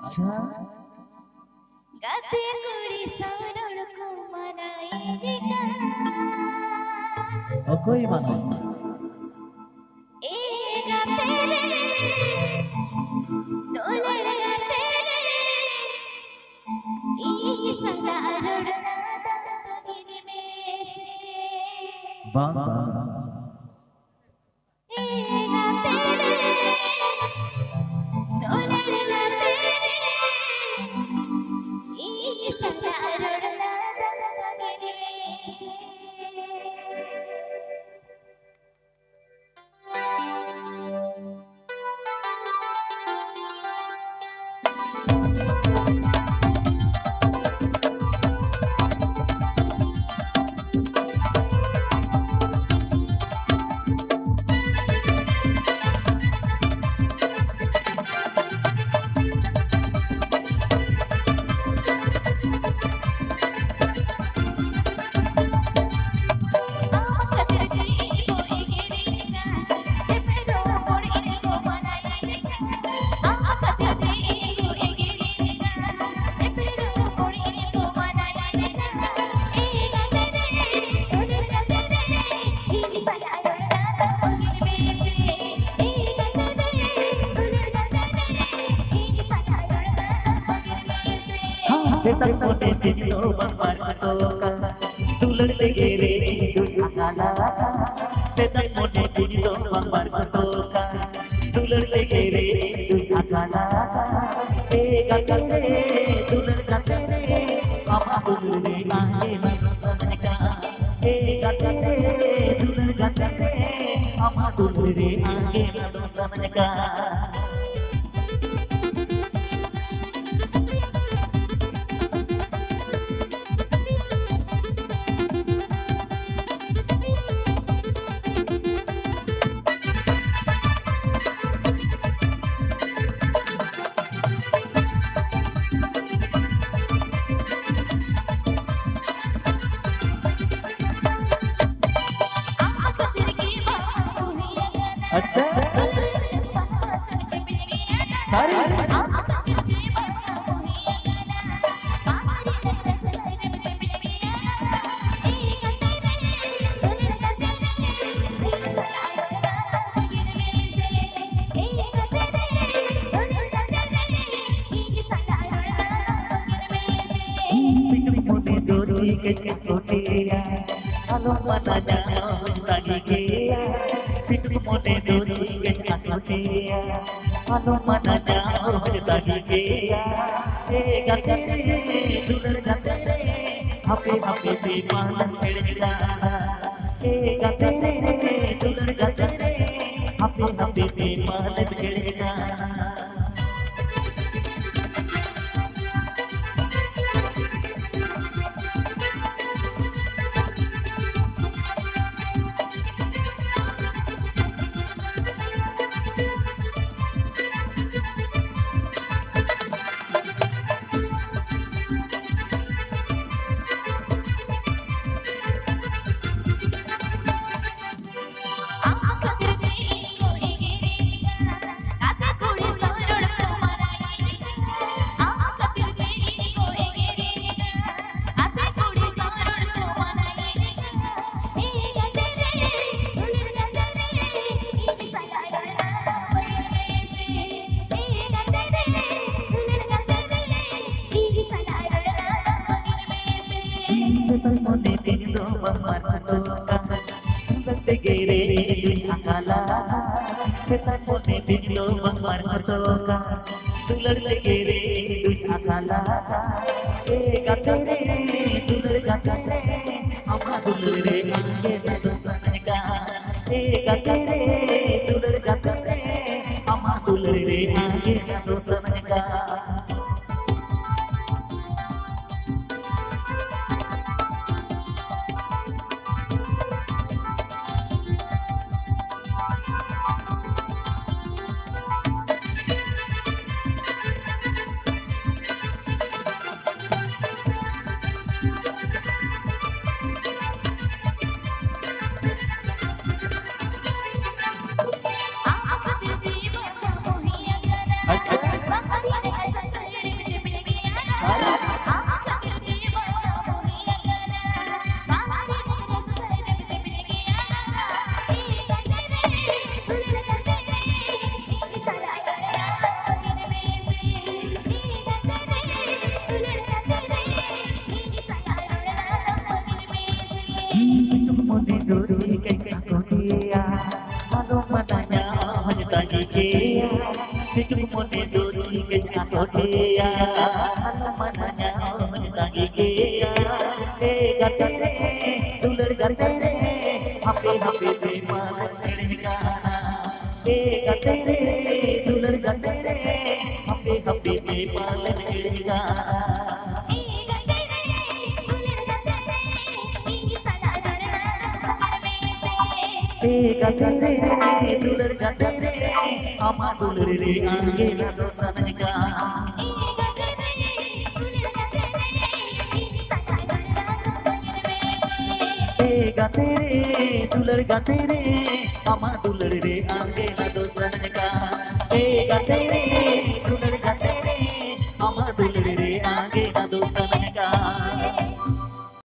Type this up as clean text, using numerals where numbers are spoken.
अच्छा गाते कुड़ी सारण को मनाई दिका और कोई मनाई ए गाते रे तोलड़ गाते रे ई सारण नादा बगिन में से बाबा ए गाते रे तोलड़ गाते रे ई सारण नादा बगिन में से तक मोटे दिन तो बंबार तो का दुलड़ ले रे दुल्हा काला तक मोटे दिन तो बंबार तो का दुलड़ ले रे दुल्हा काला ए गाते रे दुलड़ गाते रे अम्मा दुलड़ रे आगे ना तो समझ का ए गाते रे दुलड़ गाते रे अम्मा दुलड़ रे आगे ना तो समझ का अच्छा सारी के छोटिया हलो मना जानो तागी किया पिट मोटे दो चीके छोटिया हलो मना जानो तागी किया ए गाते रे दुलड़ गाते रे हपे हपे दीवाना खेड़ जाना ए गाते रे दुलड़ गाते रे हपे हपे दीवाना खेड़ जाना मोटे दिन दो बंबार तो का सुनते गेरे दुल्हा काला तक मोटे दिन दो बंबार तो का दुलड़ गेरे दुल्हा काला ए गाते रे दुलड़ गाते रे अम्मा दुलड़ रे आगे ना तो समझ का ए गाते रे दुलड़ गाते रे अम्मा दुलड़ रे आगे ना तो समझ का Hidup mone doji ke aku dia Anu mananya menyenangi dia gatere dular gatere hape hape de mana gana gatere dular gatere hape hape de mana gana gatere dular gatere ama dular re ange na dosan ka gatere dular gatere ama dular re ange na dosan ka gatere